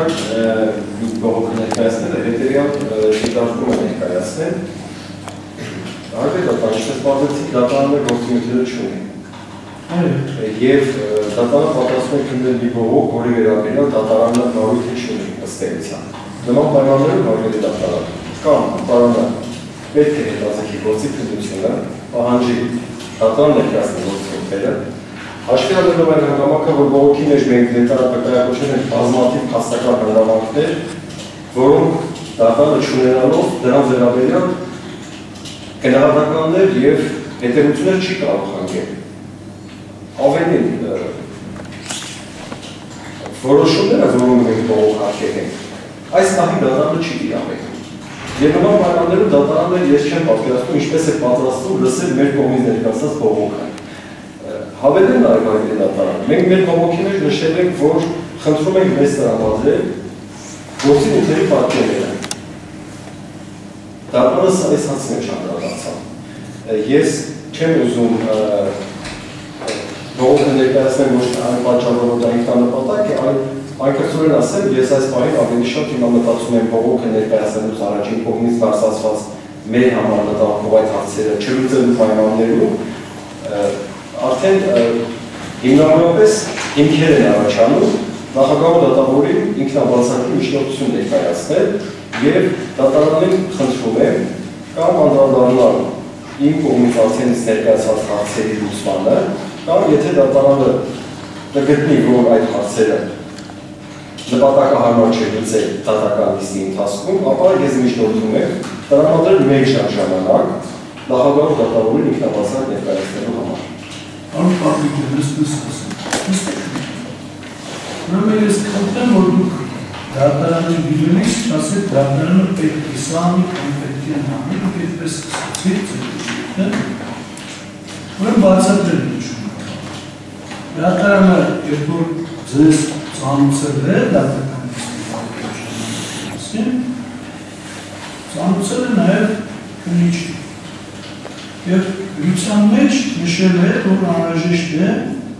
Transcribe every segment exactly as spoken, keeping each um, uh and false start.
օրինակ բողոքը ներկայացնելը հետևյալ շրջանում է ներկայացնել։ Արգետատան ինչպես պատեցիք դատարանը գործունեությունը չունի։ Եվ դատարանը պատրաստում է քննել մի բողոք, որի վերաբերյալ դատարանը նորույթ չունի ըստ էության։ Նման պայմաններում արգելի դատարանը կամ դատարանը պետք է հետաձգի գործի քննությունը, պահանջի դատարան ներկայացնել գործընթացները, հաշվի առնելով այն հանգամանքը, որ բողոքի մեջ մենք ներկայացնում ենք բազմաթիվ փաստական հանգամանքներ, որոնք դատարանը չունենալով դրանց վերաբերյալ գնահատականներ և հետևություններ չի կարող հանգել։ Ավելին որոշումները, որոնք մենք բողոք հարկել ենք, այս պահին դատարանը չի իրավունք։ Եվ նման պայմաններում դատարանը ես չեմ պատկերացնում ինչպես է պատրաստվում լսել մեր կողմից ներկայացված բողոքը։ Հավելեն նաև արգելի դատարանը։ Մենք մեր բողոքի մեջ նշել ենք, որ խնդրում ենք մեզ տրամադրել գործի նյութերի պատկերները։ Դատարանը այս հարցին է անդրադարձավ։ Ես չեմ ուզում բողոքը ներկայացնել ոչ այն պատճառով, որ դա ինքնանպատակ է, այլ անկեղծորեն ասեմ, ես այս պահին ավելի շատ հիմա մտածում եմ բողոքը ներկայացնելուց առաջին կողմից բարձրացված մեր համար մտահոգող այդ հարցերը չլուծելու պայմաններում արդեն հիմնավորապես հիմքեր են առաջանում նախագահ դատավորին ինքնաբացակի միջնորդություն ներկայացնել եւ դատարանին խնդրում եմ կամ անդրադառնալ իմ կողմից արդեն ներկայացված հարցերի լուծմանը կամ եթե դատարանը կգտնի, որ այդ հարցերը նպատակահարմար չէ լուծել դատական նիստի ընթացքում, ապա ես միջնորդում եմ տրամադրել մեկ շարժ ժամանակ նախագահ դատավորին ինքնաբացակ ներկայացնելու համար։ Պարոն Պապիկյան, ես ասեմ։ Ուրեմն ես խնդրեմ, որ դուք դատարանի դիմումից ասեք դատարանը պետք է սա մի պետք է անի, դուք այդպես ասացիք, ուրեմն բացատրել ինչ։ Դատարանը երբ որ ձեզ ծանուցել է դատական նիստի, ծանուցել է նաև քննիչին։ Եվ լուծման մեջ նշել է, որ անհրաժեշտ է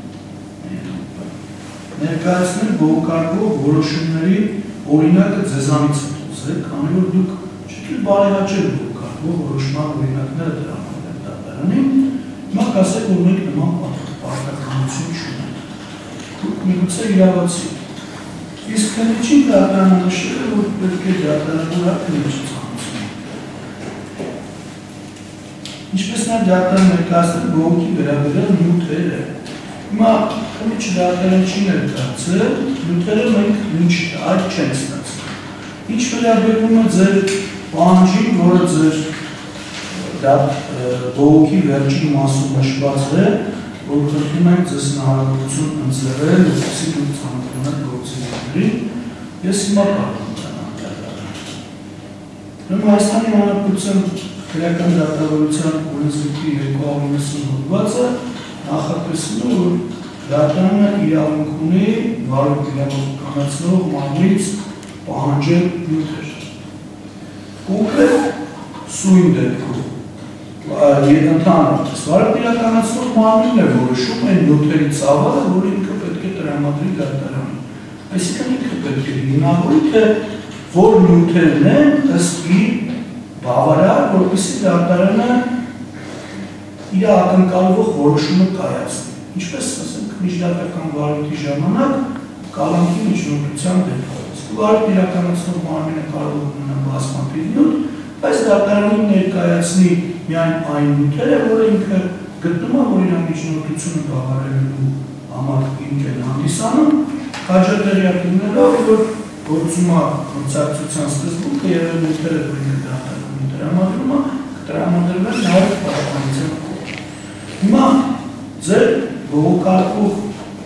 ներկայացնել բողոքարկող որոշումների օրինակը ձեզանից հետո, քանի որ դուք չեք բարեհաճել բողոքարկող որոշման օրինակները տրամադրել դատարանին, հիմա կասեք, որ մենք նման պարտականություն չունենք։ Դուք միգուցե իրավացի։ Իսկ քննիչին դատարանը նշել է, որ պետք է դատարանը քննիչի ծանուցել։ Ինչպես նաև դատարանը ներկայացնել բողոքի վերաբերյալ նյութերը։ Հիմա քննիչը դատարանը չի ներկայացել, նյութերը մենք ինչ այդ չենք ստացել։ Ինչ վերաբերում է ձեր պահանջին, որը ձեր բողոքի վերջին մասում նշված է, որ խնդրում ենք ձեզ հնարավորություն ընձեռել, որպեսզի դուք ծանոթանաք գործիչներին, ես հիմա կարող եմ անդրադառնալ։ Ուրեմն Հայաստանի Հանրապետության քրեական դատավորության օրենսգրքի երկու հարյուր իննսուն հոդվածը նախատեսում է, որ դատարանը իրավունք ունի վարույթ իրավականացնող մարմնից պահանջել նյութեր։ Կոնկրետ սույն դեպքում ընդհանրապես վարույթ իրականացնող մարմինն է որոշում այն նյութերի ծավալը, որը ինքը պետք է տրամադրի դատարանին։ Այսինքն ինքը պետք է հիմնավորի, թե որ նյութերն են ըստ իր բավարար, որպեսզի դատարանը իր ակնկալվող որոշումը կայացնի։ Ինչպես ասենք, միջդատական վարույթի ժամանակ կալանքի միջնորդության դեպքում։ Վարույթ իրականացնող մարմինը կարող է ունենալ բազմաթիվ նյութ, բայց դատարանին ներկայացնի միայն այն նյութերը, որը ինքը գտնում է, որ իր միջնորդությունը բավարարելու համար ինքը հանդիսանում, քաջատեղյակ լինելով, որ գործում է գործակցության սկզբունքը եւ նյութերը, որ ինքը դատարանին տրամադրում է, կտրամադրվեն նաև պաշտպանության կողմից։ Հիմա ձեր բողոքարկող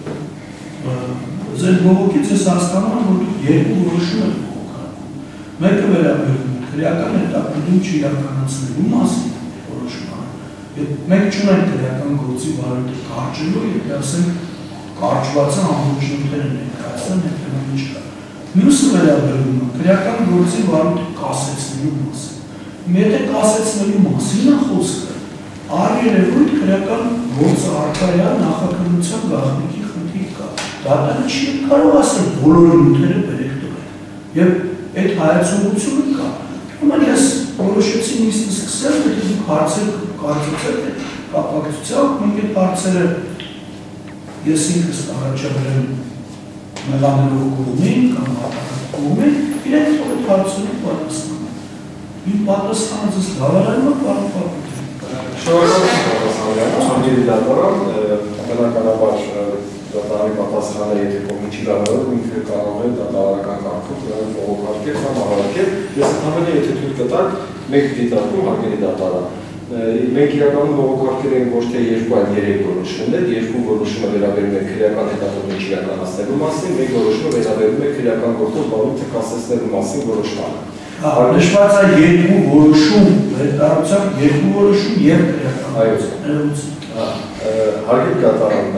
ձեր բողոքից ես հասկանում եմ, որ դուք երկու որոշում եք բողոքարկում։ Մեկը վերաբերում է քրեական հետապնդում չիրականացնելու մասին որոշումը։ Մենք չունենք քրեական գործի վարույթը կարճելու, եթե ասենք կարճված է ամբողջ նյութերը ներկայացան, հետևում ինչ կա։ Մյուսը վերաբերում է քրեական գործի վարույթը կասեցնելու մասին։ Եթե կասեցնելու մասին է խոսքը, առերևույթ քրեական գործը առկա է նախաքննության գաղտնիքի խնդիր կա։ Դատարանը չի կարող ասել բոլոր նյութերը բերեք տվեք։ Եվ այդ հայացողությունը կա։ Ուրեմն ես որոշեցի նույնիսկ սկսել, եթե դուք հարցեր կարծիքով եք կապակցությամբ, մենք այդ հարցերը ես ինքս առաջադրեմ մեղանելով կողմին կամ հատակած կողմին, իրենք թող այդ հարցերին պատասխանեն։ Իմ պատասխանը ձեզ դավարարում է պարոն Պապուկյան։ Շնորհակալ եմ Անգելի դատարան, բնականաբար դատարանի պատասխանը եթե կողմի չի դավարարում, ինքը կարող է դատարանական կարգով նրան բողոքարկել կամ ահարակել։ Ես ընդհանրապես եթե թույլ կտաք, մեկ դիտարկում Անգելի դատարան։ Մենք իրականում բողոքարկել ենք ոչ թե երկու, այլ երեք որոշումներ, երկու որոշումը վերաբերում է քրեական հետախուզում իրականացնելու մասին, մեկ որոշումը վերաբերում է քրեական գործով բարույթը կասեցնելու մասին որոշմանը։ Նշված է երկու որոշում, վերտարությամբ երկու որոշում և քրեական։ Հարգելի դատարան,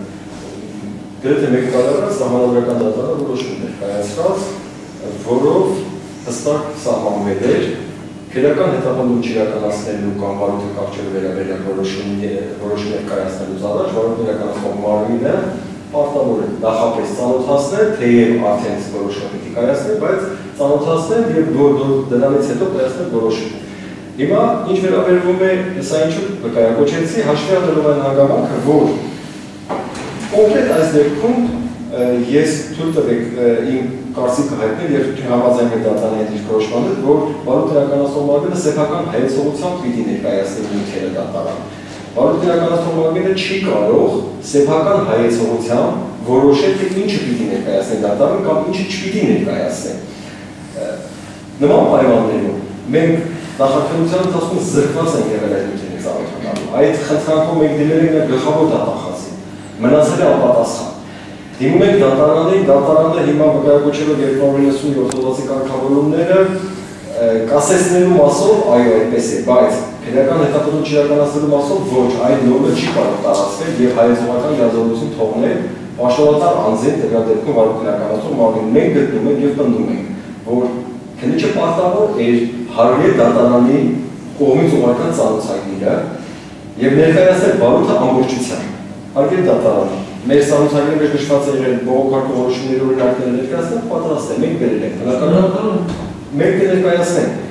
գրեթե մեկ տարի սահմանադրական դատարանը որոշում էր կայացրած, որով հստակ սահմանվել էր քրեական հետապնդում չիրականացնելու կամ բարույթը կարճելու վերաբերյալ որոշումներ կայացնելուց առաջ, որոնք իրականացնող մարմինը պարտավոր է նախապես ծանոթացնել, թեև արդեն որոշումը պիտի կայացնել, բայց ծանոթացնել և դրանից հետո կայացնել որոշում։ Հիմա ինչ վերաբերվում է, սա ինչու վկայակոչեցի, հաշվի առնելով այն հանգամանքը, որ կոնկրետ այս դեպքում ես թույլ տվեք իմ կարծիքը հայտնել և համաձայն եմ դատարանի հետ իր որոշմանը, որ բարույթ իրականացնող մարմինը սեփական հայեցողությամբ պիտի ներկայացնի նյութերը դատարան։ Բարույթ իրականացնող մարմինը չի կարող սեփական հայեցողությամբ որոշել, թե ինչը պիտի ներկայացնի դատարան կամ ինչը չպիտի ներկայացնի։ Նման պայմաններում մենք նախաքննության ընթացքում զրկված ենք եղել այդ նյութերի ծանոթանալու։ Այդ խնդրանքով մենք դիմել ենք մեր գլխավոր դատախազին, մնացել է անպատասխան։ Դիմում ենք դատարանին, դատարանը հիմա վկայակոչելով երկրորդ նվիրյալ հոդվածի կարգավորումները կասեցնելու մասով, այո, այդպես է, բայց քրեական հետապնդում չիրականացնելու մասով ոչ, այդ նորմը չի կարող տարածվել և հայեցողական լիազորություն թողնել պաշտոնատար անձին տվյալ դեպքում բարույթ իրականացնող մարմին։ Մենք գտնում ենք և պնդում ենք, որ քննիչը պարտավոր էր հարգել դատարանի կողմից ուղարկած ծանոթագիրը և ներկայացնել բարույթը ամբողջությամբ։ Հարգելի դատարան, մեր ծանոթագիրը մեջ նշված է եղել բողոքարկող որոշումների օրինակները ներկայացնել, պատրաստ է, մենք բերել ենք, բնականաբար մենք կներկայացնենք։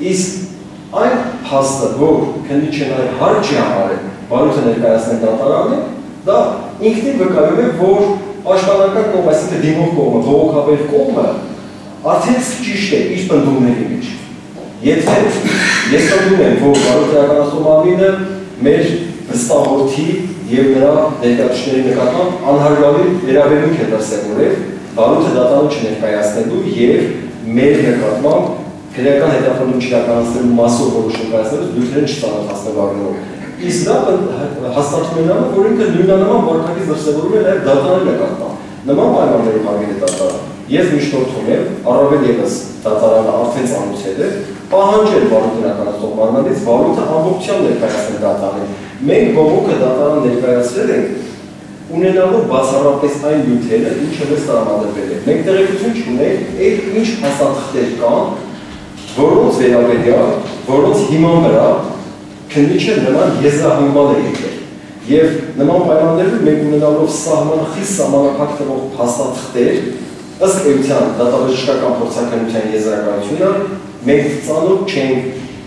Իսկ այն փաստը, որ քննիչը նաև հարկ չի համարել բարույթը ներկայացնել դատարանը, դա ինքնին վկայում է, որ պաշտպանական կողմը, այսինքն դիմող կողմը, բողոքաբեր կողմը արդեն ճիշտ է իր պնդումների մեջ։ Եթե ես պնդում եմ, որ բարույթ իրականացնող մարմինը մեր վստահորդի և նրա ներկայացուցիչների նկատմամբ անհարգալի վերաբերմունք է դրսևորել բարույթը դատարանում չներկայացնելու և մեր նկատմամբ քրեական հետապնդում չիրականացնելու մասով որոշում կայացնելուց նյութերին չծանոթացնելու առումով։ Իսկ դա հաստատում է նրանով, որ ինքը նույնանման վարքագիծ դրսևորում է նաև դատարանի նկատմամբ։ Նման պայմաններում հարգելի դատարան, ես միջնորդում եմ, առավել ևս դատարանը արդեն ծանոթել է, պահանջել բարույթ իրականացնող մարմնից բարույթը ամբողջությամբ ներկայացնել դատարանին։ Մենք բողոքը դատարան ներկայացրել ենք, ունենալով բացառապես այն նյութերը, ինչը մեզ տրամադրվել է։ Մենք տեղեկություն չունենք, այդ ինչ փաստաթղթեր կան, որոնց վերաբերյալ, որոնց հիման վրա քննիչը նման եզրահանգման է եկել։ Եվ նման պայմաններում մենք ունենալով սահմանը խիստ սահմանափակ թվող փաստաթղթեր, ըստ էության դատաբժշկական փորձաքննության եզրակացությունը, մենք ծանոթ չենք,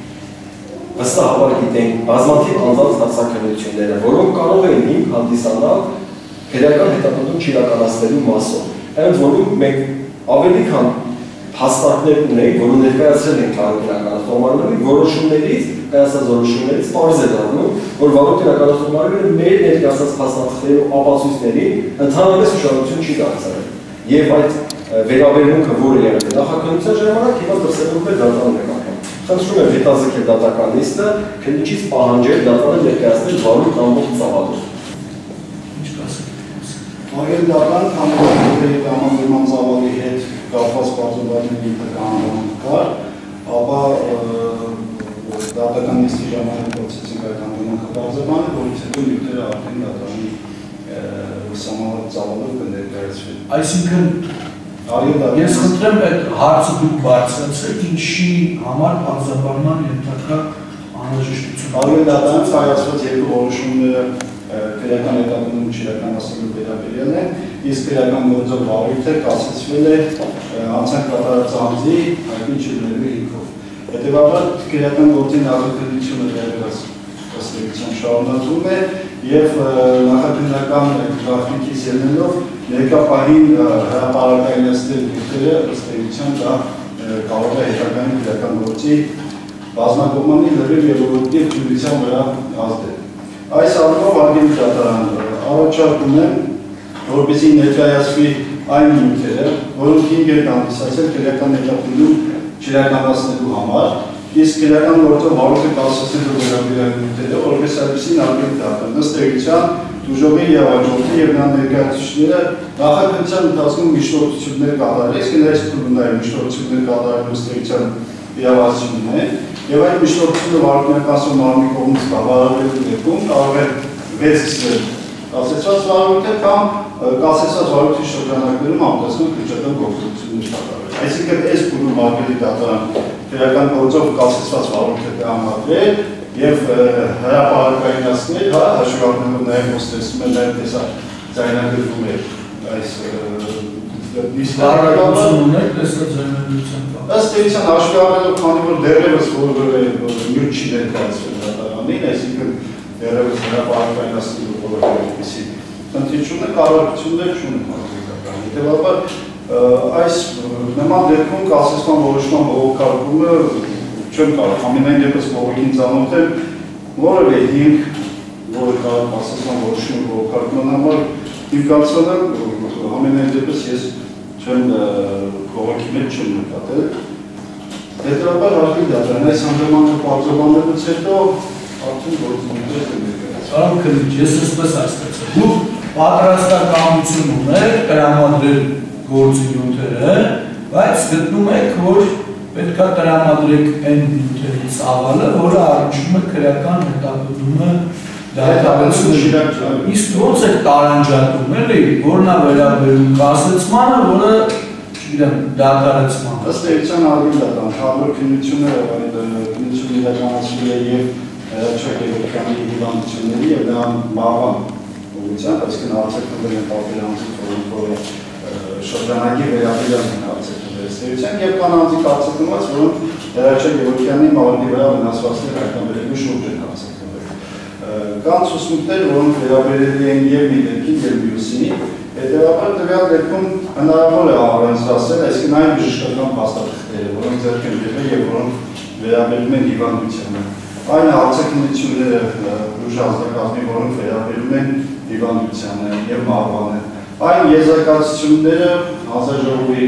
վստահաբար գիտենք բազմաթիվ անձանց փաստաքննությունները, որոնք կարող էին հիմք հանդիսանալ քրեական հետապնդում չիրականացնելու մասով։ Այնց որում մենք ավելի քան փաստարկներ ունենք, որոնք ներկայացրել են բարույթ իրականացնող մարմնի որոշումներից, կայացած որոշումներից պարզ է դառնում, որ բարույթ իրականացնող մարմինը մեր ներկայացած փաստաթղթերի ու ապացույցների ընդհանրապես ուշադրություն չի դարձրել։ Եվ այդ վերաբերմունքը, որը եղել է նախաքննության ժամանակ, հիմա դրսևորվում է դատարանի նկատմամբ։ Խնդրում եմ հետաձգել դատական նիստը, քննիչից պահանջել դատարանը ներկայացնել բարույթ ամբողջ ծավալով։ Անգելի դատարան համաձայնագրերի համաձայնման ծավալի հետ կապված բարձրացումների ինտերկանալ կար, ապա դատական նիստի ժամանակ փորձեցինք այդ համաձայնումը բարձրացնել, որից հետո նյութերը արդեն դատարանի սահմանված ծավալով կներկայացվեն։ Այսինքն ես խնդրեմ այդ հարցը դուք բարձրացրեք, ինչի համար բարձրաբանման ենթակա անհրաժեշտություն։ Անգելի դատարանից հայացված երկու որոշումները քրեական հետապնդում չիրականացնելու վերաբերյալ են, իսկ քրեական գործով վարույթը կասեցվել է անցանք կատարած անձի հայտնի չլինելու հիմքով։ Հետևաբար քրեական գործի նախաքննությունը դեռևս ըստ էության շարունակվում է եւ նախաքննական գաղտնիքից ելնելով ներկա պահին հրապարակայնացնել նյութերը ըստ էության դա կարող է հետագայում քրեական գործի բազմակողմանի լրիվ եւ օբյեկտիվ դյուրության վրա ազդել։ Այս առումով արգելքի դատարանը առաջարկում է, որպեսզի ներկայացվի այն նյութերը, որոնք հիմք են հանդիսացել քրեական հետապնդում չիրականացնելու համար, իսկ քրեական գործով վարույթը կասեցնելու վերաբերյալ նյութերը, որպես այդպիսին արգելքի դատարան ըստ էության դուժողի եւ աջորդի եւ նա ներկայացուցիչները նախաքննության ընթացքում միջնորդություններ կատարել, իսկ ներս քննարկել միջնորդություններ կատարելու ըստ էության իրավասությունն է, եւ այդ միջնորդությունը վարորդական մարմնի կողմից բավարարելու դեպքում կարող է վերցնել կասեցված վարույթը կամ կասեցված վարույթի շրջանակներում ամենասկուն քրեական գործողություններ կատարել։ Այսինքն այս փուլում արգելքի դատարան քրեական գործով կասեցված վարույթը կհամարել եւ հրապարակայնացնել, հա, հաշվառնելով նաեւ ոստեսում է նաեւ տեսա ձայնագրվում է այս Բարակացում ունեք տեսա ձայնագրության կա։ Ըստ էության հաշվի առնելով, քանի որ դեռևս որևէ նյութ չի ներկայացվել դատարանին, այսինքն դեռևս հրապարակայնացնելու որևէ այդպիսի խնդիր կառավարություններ չունեն դատարանի։ Հետևաբար այս նման դեպքում կասեցման որոշման բողոքարկումը չեմ կարող ամենայն դեպս բողոքին ծանոթել որևէ հիմք, որը կարող կասեցման որոշումը բողոքարկման համար հիմքացնել ամենայն դեպս ես չեմ բողոքի մեջ չեմ նկատել։ Հետևաբար արգելքի դատարան այս հանգամանքը պարզաբանելուց հետո արդեն գործունեություն է ներկայացնում։ Պարոն Քննիչ, ես այսպես հասկացա։ Դուք պատրաստակամություն ունեք տրամադրել գործի նյութերը, բայց գտնում եք, որ պետք է տրամադրեք այն նյութերի ծավալը, որը առնչվում է քրեական հետապնդումը դատարանցում։ Իսկ ո՞նց եք տարանջատում, էլի, որն է վերաբերում կասեցմանը, որը, չգիտեմ, դատարանցման։ Ըստ էության արգելքի դատարան քավոր քննությունները, քննություն իրականացրել է եւ Չակերտյանի հիվանդությունների եւ նրա մահվան ուղղությամբ, այսինքն արձակվել են տարբեր անձիկ, որոնք շրջանակի վերաբերյալ են արձակվել ստերության եւ կան անձիկ արձակված, որոնք Չակերտյանի մահվանի վրա վնասվածքներ հայտնաբերելու շուրջ են արձակվել։ Կան ցուցմունքներ, որոնք վերաբերելի են եւ մի դեպքին եւ մյուսին, հետեւաբար տվյալ դեպքում հնարավոր է առանձնացնել, այսինքն այն բժշկական փաստաթղթերը, որոնք ձեռք են բերվել եւ որոնք վերաբերում են հիվանդությանը։ Այն արձակնությունները ուժ ազդակազմի, որոնք վերաբերում են հիվանդությանը եւ մահվանը։ Այն եզրակացությունները հանձնաժողովի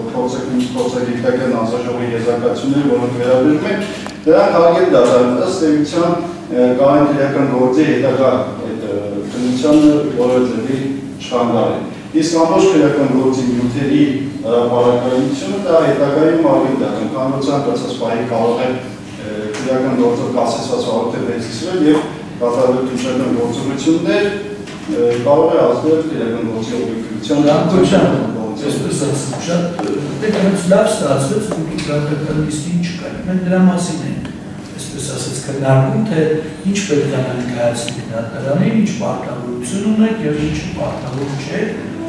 փորձագիտական հանձնաժողովի եզրակացությունները, որոնք վերաբերում են, դրանք արգելքի դատարան ըստ էության կային քրեական գործի հետագա քննությանը որևէ ձևի չխանգարեն։ Իսկ ամբողջ քրեական գործի նյութերի հրապարակայնությունը դա հետագայում արգելքի դատարան կանոնության կացած պահի կարող է քրեական գործով կասեցված վարույթը վերցնել եւ կատարել քրեական գործողություններ կարող է ազդել քրեական գործի օբյեկտիվության դրամատուրգիան այսպես ասած շատ դեպքերից լավ ստացվեց ու քրեական լիստին չկա մենք դրա մասին ենք այսպես ասած քննարկում թե ինչ պետք է ներկայացնի դատարանին ինչ պարտավորություն ունեք եւ ինչ պարտավոր չէ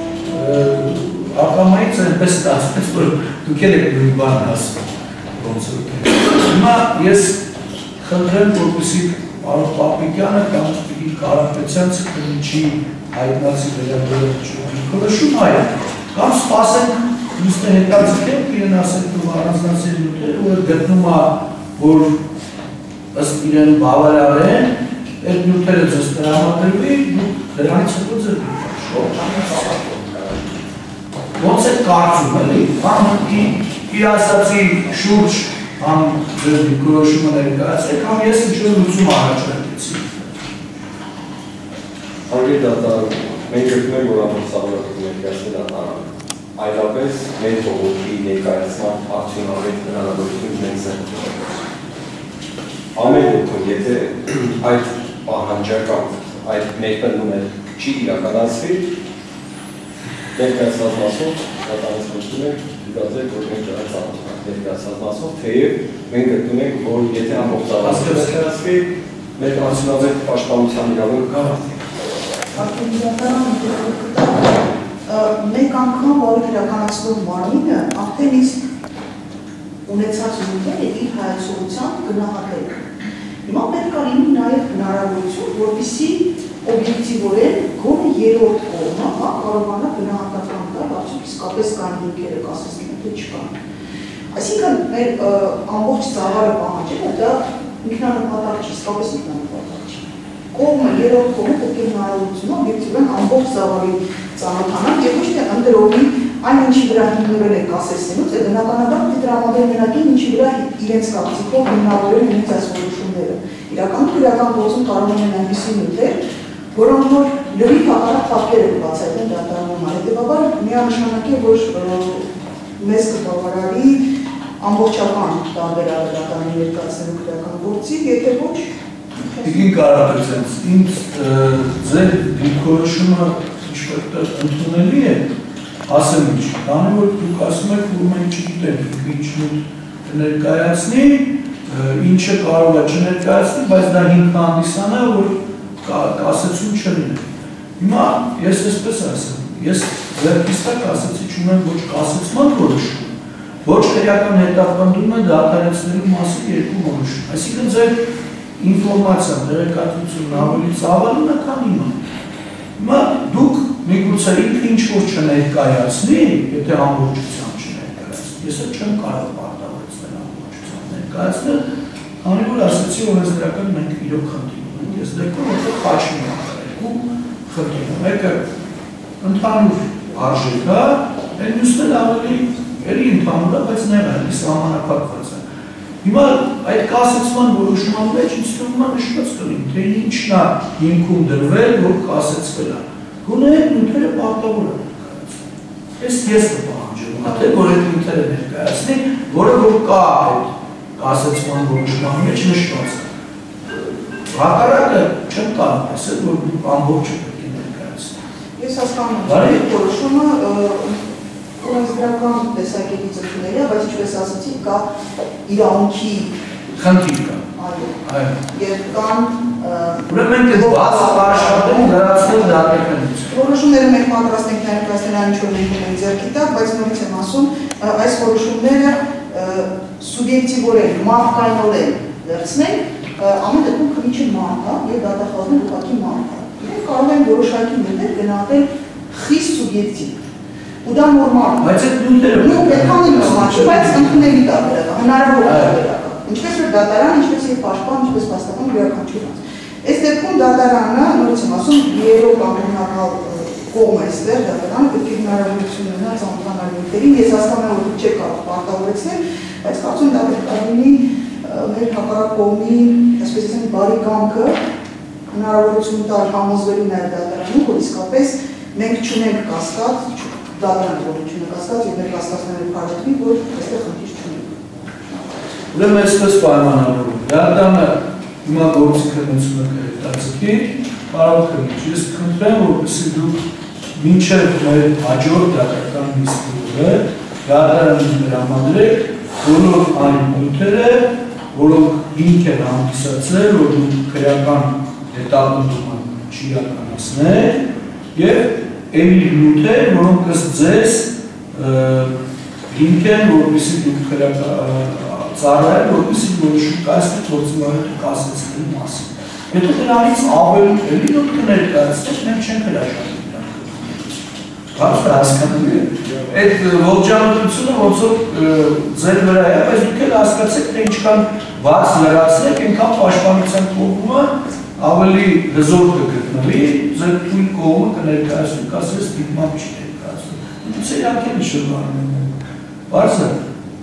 ակամայից այնպես ստացվեց որ դուք եք նույն բանն ասում ոնց որ հիմա ես խնդրեմ որպեսզի պարոն Պապիկյանը կամ պարոն Կարապետյանցը քննիչի հայտնացի վերաբերյալ որոշում այն կամ սպասենք նույնիսկ հետաձգենք իրեն ասենք ու առանձնացել նյութերը որ գտնում է որ ըստ իրեն բավարար են այդ նյութերը ձեզ տրամադրվի դրանից հետո ձեր ոնց է կարծում էլի իր ասացի շուրջ համ ձեր դիրքորոշումը ներկայացրեք, համ ես ինչ-որ լուծում առաջարկեցի։ Արգելքի դատարան, մենք գտնում ենք, որ ամբողջ սահմանափակում ներկայացնել դատարանը, այլապես մեր բողոքի ներկայացման արդյունավետ հնարավորություն մենք ձեռք ամեն դեպքում, եթե այդ պահանջական, այդ ներկայացումը չի իրականացվի, ներկայացված մասով դատարանից խոսում ենք, դիտացեք, որ մենք դրանց ծանոթ ներկայացված մասով, թեև մենք գտնում ենք, որ եթե ամբողջ ծառայությունը ներկայացվի, մեր արդյունավետ պաշտպանության իրավունքը կա։ Մեկ անգամ որը իրականացնող մարմինը արդեն իսկ ունեցած նյութերը իր հայացողությամբ գնահատել։ Հիմա պետք է լինի նաև հնարավորություն, որպեսզի օբյեկտիվորեն գոնե երրորդ կողմը կարողանա գնահատական տալ, արդյոք իսկապես կան հիմքերը կասեցնեն, թե չկան։ Այսինքն մեր ամբողջ ծավալը պահանջելը դա ինքնանպատակ չի, իսկապես ինքնանպատակ չի։ Կողմը, երրորդ կողմը պետք է հնարավորությունը օբյեկտիվորեն ամբողջ ծավալի ծանոթանալ եւ ոչ թե ընտրողի այն ինչի վրա հիմնվել է կասեցնելուց, է բնականաբար պետք է տրամադրել մենակին ինչի վրա իրենց կարծիքով հիմնավորել իրենց այս որոշումները։ Իրականում իրական գործում կարող են այնպիսի նյութեր, որոնք որ լրիվ հակառակ պատկեր են բացահայտել դատարանում։ Հետևաբար միանշանակ է, որ մեզ կբավարարի ամբողջական տարբերակը դատարանի ներկայացնելու քրեական գործի, եթե ոչ Տիկին Կարապետյանց, ինձ ձեր դիրքորոշումը ինչ-որ ընդունելի է, ասեմ ինչ, քանի որ դուք ասում եք, որ մենք չգիտենք ինչ ներկայացնի, ինչը կարող է չներկայացնի, բայց դա հիմք հանդիսանա, որ կասեցում չլինի։ Հիմա ես այսպես ասեմ, ես վերքից տակ ասեցի չունեմ ոչ կասեցման որոշում, ոչ քրեական հետապնդումը դատարանցնելու մասին երկու որոշում։ Այսինքն ձեր ինֆորմացիան, տեղեկատվությունն ավելի ծավալն է, քան հիմա։ Հիմա դուք միգուցե ինքը ինչ-որ չներկայացնի, եթե ամբողջությամբ չներկայացնի։ Ես էլ չեմ կարող պարտավորեցնել ամբողջությամբ ներկայացնել, քանի որ ասեցի օրենսդրական մենք իրոք խնդիր ունենք։ Ես դեպքում որտեղ խաչի երկու խնդիր ունենք։ Մեկը ընդհանուր արժեք է, այն մյուսն էլ ավելի էլի ընդհանուր է, բայց նեղն է, սահմանափակված է։ Հիմա այդ կասեցման որոշման մեջ ինձ թվում է նշված կլինի, թե ինչն է հիմքում դրվել, որ կասեցվել է։ Գոնե այդ նյութերը պարտավոր է ներկայացնել։ Ես ես կպահանջեմ, թե որ այդ նյութերը ներկայացնի, որը որ կա այդ կասեցման որոշման մեջ նշված է։ Հակառակը չեմ կարող ասել, որ դուք ամբողջը պետք է ներկայացնեք։ Ես հասկանում եմ որոշումը օրենսդրական տեսակետից ընդունել է, բայց ինչպես ասացի, կա իրավունքի խնդիր կա։ Այո։ Եվ կան ուրեմն մենք բաց աշխատենք լրացնել դատականից։ Որոշումները մենք պատրաստ ենք ներկայացնել այն ինչ որ մենք ունենք ձեռքի տակ, բայց նորից եմ ասում, այս որոշումները սուբյեկտիվորեն, մարդկայնորեն վերցնենք, ամեն դեպքում քննիչը մարդ է եւ դատախազն ուղղակի մարդ է։ Մենք կարող ենք որոշակի նյութեր գնահատել խիստ սուբյեկտիվ։ Ու դա նորմալ է։ Բայց այդ նյութերը նույն պետքան նորմալ չէ, բայց ընդունելի տարբերակ, հնարավոր տարբերակ։ Ինչպես որ դատարան, ինչպես եւ պաշտպան, ինչպես փաստական յուրաքանչյուր։ Այս դեպքում դատարանը, նորից եմ ասում, երրորդ անդրադառնալ կողմ է այստեղ, դատարանը պետք է հնարավորություն ունենա ծանոթանալ նյութերին։ Ես հասկանում եմ, որ դուք չեք կարող պարտավորեցնել, բայց կարծում եմ դա պետք է լինի մեր հակառակ կողմի, այսպես ասենք, բարի կամքը հնարավորություն տալ համոզվելու նաեւ դատարանում, որ իսկապես մենք չունենք կասկած, դատարանը որոշումը կասկած եւ մեր կասկածները փարատվի, որ այստեղ խնդիր չունենք։ Ուրեմն այսպես պայմանավորվում։ Դատարանը հիմա գործի քննությունը կհետաձգի, պարոն քննիչ, ես կխնդրեմ, որպեսզի դուք մինչև մեր հաջորդ դատական նիստը դատարանին տրամադրեք բոլոր այն նյութերը, որոնք հիմք են հանդիսացել, որ դուք քրեական հետապնդում չիրականացնեք եւ այն նյութեր, որոնք ըստ ձեզ հիմք են, որպեսզի դուք քրեական ծառայել, որպեսզի որոշում կայացնեք գործունեությունը կասեցնելու մասին։ Եթե դրանից ավելի էլի դուք կներկայացնեք, մենք չենք հրաժարվի դրանից։ Բարձր հասկանում եք։ Այդ ողջամտությունը ոնց որ ձեր վրա է, բայց դուք էլ հասկացեք, թե ինչքան բաց լրացնեք, այնքան պաշտպանության կողմը ավելի հզոր կգտնվի, ձեր թույլ կողմը կներկայացնի, կասես դիտմամբ չի ներկայացնում։ Դուք իհարկե նշանակում եք։ Բարձր։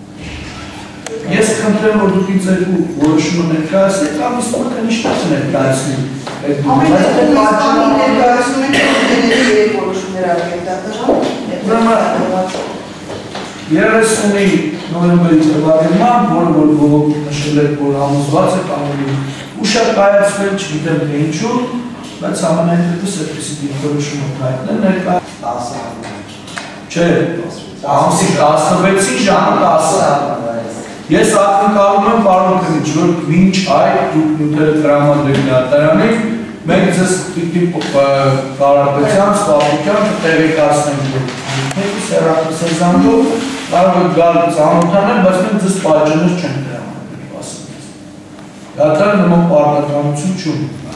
Ես խնդրեմ, որ դուք ինձ երկու որոշումը ներկայացնեք, կամ իսկը կնիշտած ներկայացնի։ Ամեն դեպքում այս ներկայացնում ենք դեպքերի երեք որոշումներ արել դատարան։ երեսունի նոյեմբերի ձևավորման, որը որ բողոք նշել եք, որ համոզված եք ավելի ուշ կայացվել, չգիտեմ թե ինչու, բայց համենայնպես այդպիսի դիրքորոշումը հայտնել ներկա չէ, ամսի տասնվեցին ժամը տասը։ Ես ակնկալում եմ, պարոն քննիչ, որ մինչ այդ դուք նյութերը տրամադրեք դատարանին, մենք ձեզ պիտի կարողության, սպասության տեղեկացնենք, որ մեկը սերապսեզանով կարող եք գալ ծանոթանալ, բայց մենք ձեզ պայջներ չենք տրամադրել, ասենք։ Դա նման պարտականություն չունի։